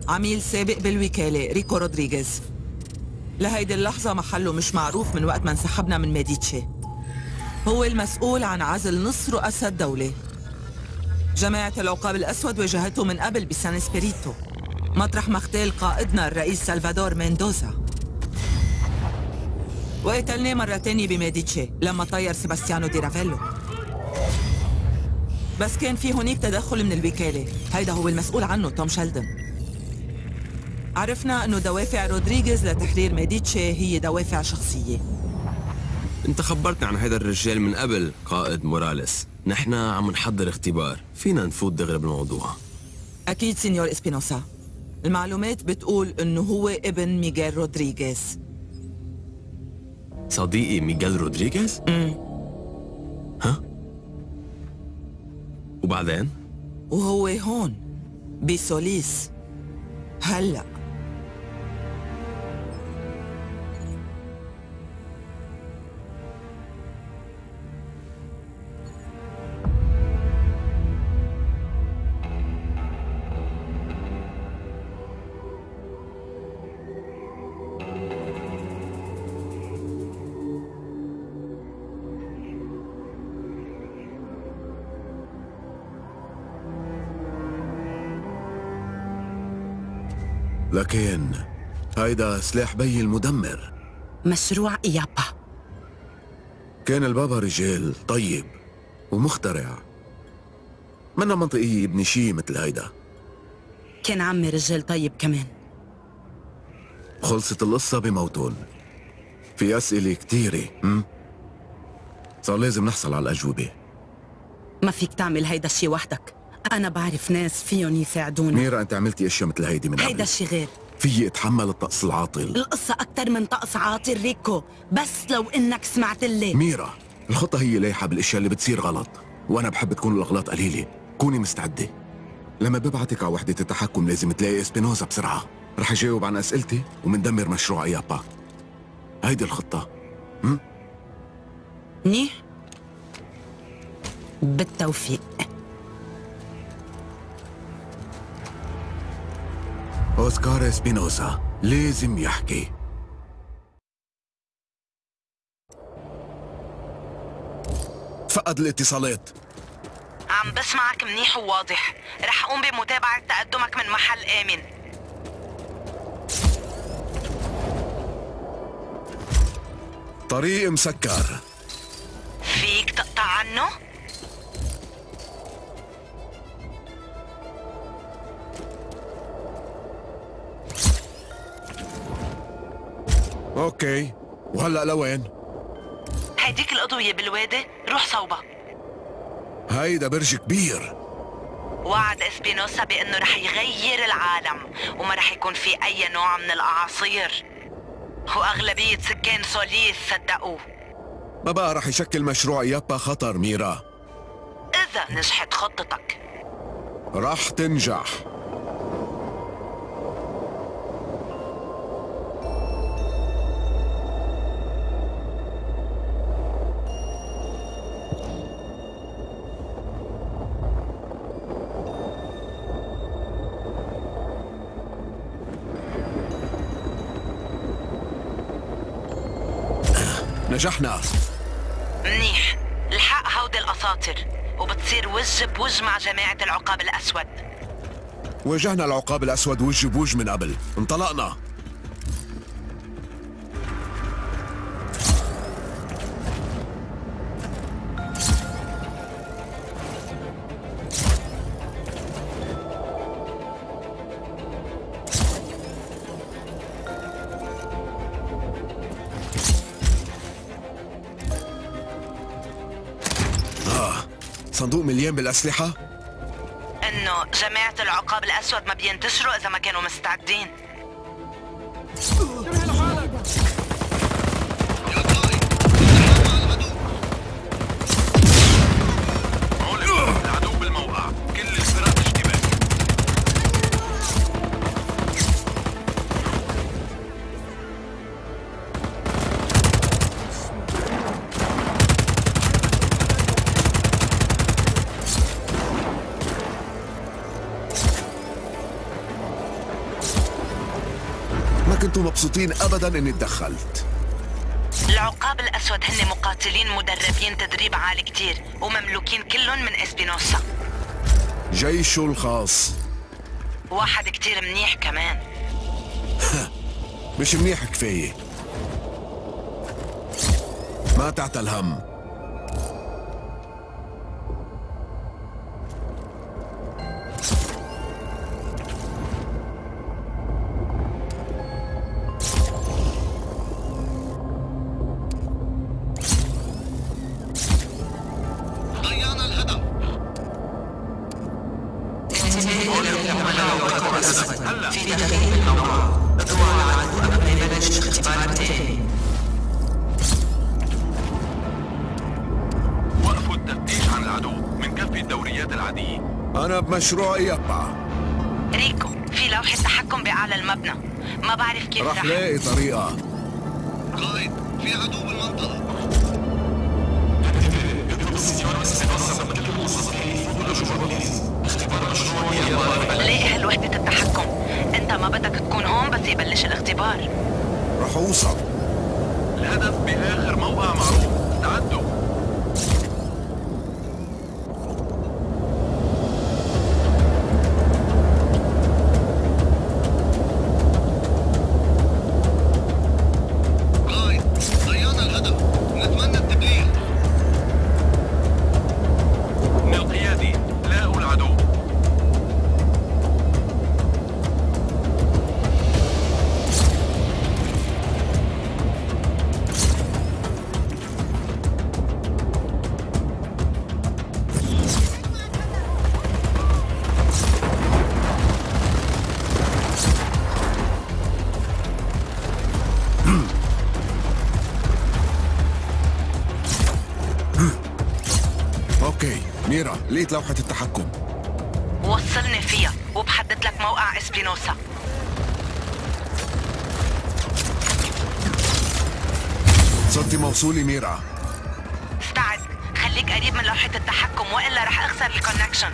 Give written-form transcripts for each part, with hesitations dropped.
عميل سابق بالوكالة ريكو رودريغيز. لهيدي اللحظة محله مش معروف من وقت ما انسحبنا من ميديتشي. هو المسؤول عن عزل نص رؤساء الدولة. جماعة العقاب الأسود واجهته من قبل بسان سبيريتو، مطرح ما اغتال قائدنا الرئيس سلفادور ميندوزا. وقتلناه مرة تانية بميديتشي لما طير سيباستيانو دي رافيلو. بس كان في هونيك تدخل من الوكالة، هيدا هو المسؤول عنه توم شيلدن. عرفنا انه دوافع رودريغيز لتحرير ميديتشي هي دوافع شخصية. انت خبرتنا عن هيدا الرجال من قبل قائد موراليس. نحن عم نحضر اختبار، فينا نفوت دغري بالموضوع. اكيد سينيور اسبينوسا، المعلومات بتقول انه هو ابن ميغيل رودريغيز. صديقي ميغيل رودريغيز؟ ها؟ وبعدين؟ وهو هون بسوليس هلأ. لكن هيدا سلاح بي المدمر. مشروع إيابا. كان البابا رجال طيب ومخترع، منا منطقي يبني شي مثل هيدا. كان عمي رجال طيب كمان. خلصت القصة بموتون. في أسئلة كتيرة. صار لازم نحصل على الأجوبة. ما فيك تعمل هيدا الشي وحدك، أنا بعرف ناس فيهم يساعدونا. ميرا، أنت عملتي أشياء مثل هيدي من قبل. هيدا الشي غير. فيي أتحمل الطقس العاطل. القصة أكتر من طقس عاطل ريكو، بس لو إنك سمعت اللي. ميرا، الخطة هي لايحة بالأشياء اللي بتصير غلط، وأنا بحب تكون الأغلاط قليلة. كوني مستعدة. لما ببعتك على وحدة التحكم لازم تلاقي اسبينوزا بسرعة. رح يجاوب عن أسئلتي ومندمر مشروع إيابا. هيدي الخطة. منيح، بالتوفيق. أوسكار اسبينوزا لازم يحكي. فقد الاتصالات. عم بسمعك منيح وواضح، رح أقوم بمتابعة تقدمك من محل آمن. طريق مسكر. فيك تقطع عنه؟ اوكي، وهلأ لوين؟ هيديك الأضوية بالوادي، روح صوبها. هيدا برج كبير. وعد اسبينوسا بأنه رح يغير العالم وما رح يكون في أي نوع من الأعاصير، وأغلبية سكان سوليس صدقوه. ما بقى رح يشكل مشروع إيابا خطر ميرا. إذا نجحت خطتك رح تنجح. نجحنا. منيح، الحق هودي الأساطر وبتصير وجه بوجه مع جماعة العقاب الأسود. واجهنا العقاب الأسود وجه بوجه من قبل، انطلقنا. صندوق مليان بالأسلحة؟ إنه جماعة العقاب الأسود ما بينتشروا إذا ما كانوا مستعدين. العدو بالموقع، كل الفرق اشتباك. كنتوا مبسوطين أبدا إني تدخلت. العقاب الأسود هن مقاتلين مدربين تدريب عالي كتير ومملوكين كلهم من اسبينوسا. جيشه الخاص واحد كتير منيح كمان. مش منيح كفاية، ما تعتل هم. ضيعنا الهدف. هلا في تغيير الموقع. اضغطوا على العدو قبل ما يبلش الاختبار الثاني. وقفوا التفتيش عن العدو من كافة الدوريات العادية. أنا بمشروع يقطع. ريكو، في لوحة تحكم بأعلى المبنى، ما بعرف كيف رح لاقي طريقة. قائد، في عدو بالمنطقة. لاقي هالوحدة التحكم. انت ما بدك تكون هون بس يبلش الاختبار. رح أوصل. الهدف بآخر موقع معروف. تعدوا. قائد، ضيعنا الهدف. نتمنى التبليغ. من القيادي، لاقوا العدو. أوكي ميرا، لقيت لوحة التحكم. وصلني فيها وبحدد لك موقع اسبينوسا. صرتي موصولي ميرا. استعد، خليك قريب من لوحة التحكم وإلا رح أخسر الكونكشن.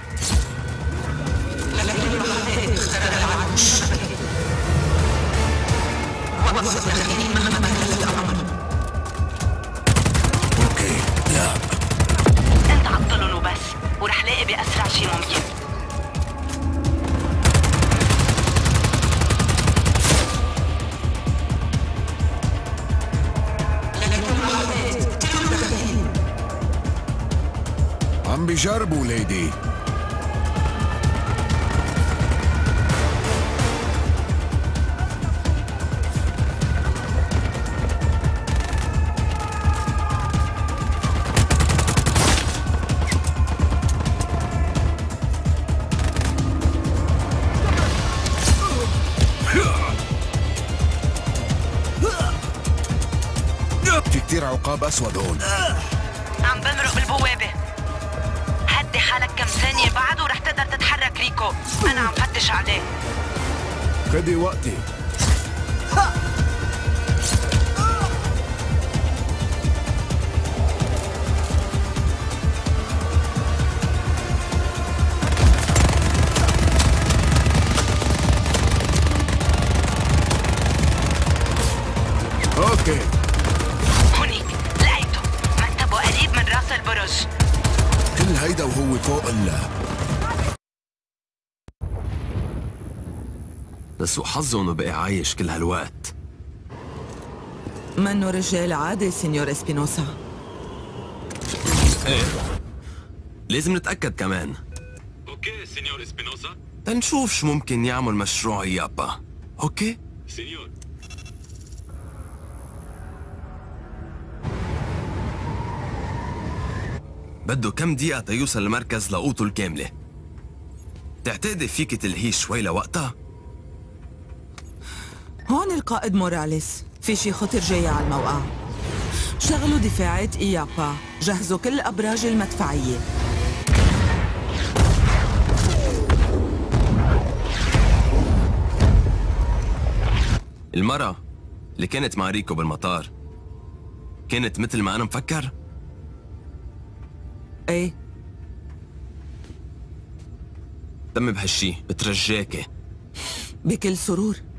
لكن المحاولات اخترق العدو الشبكي. وقف التغيير مهما كان الأمر. أوكي، لا انت عطلن وبس ورح لاقي بأسرع شي ممكن. عم بيجربوا ليدي. في كتير عقاب أسود هون. عم بمرق بالبوابة. هدي حالك كم ثانية بعد ورح تقدر تتحرك ريكو. أنا عم فتش عليه. خدي وقتي. اوكي هونيك لقيته، مكتبه قريب من راس البرج. كل هيدا وهو فوق لسوء حظه انه بقي عايش كل هالوقت. منه رجال عادي سينيور اسبينوسا. ايه لازم نتأكد كمان. اوكي سينيور اسبينوسا. تنشوف شو ممكن يعمل مشروع يابا. اوكي؟ سينيور. بده كم دقيقة تيوصل المركز لقوته الكاملة. تعتقدي فيك تلهيه شوي لوقتها؟ هون القائد موراليس، في شي خطر جاي على الموقع. شغلوا دفاعات إيابا، جهزوا كل الأبراج المدفعية. المرة اللي كانت مع ريكو بالمطار كانت مثل ما أنا مفكر؟ ايه تم بهالشي، بترجاكي. بكل سرور.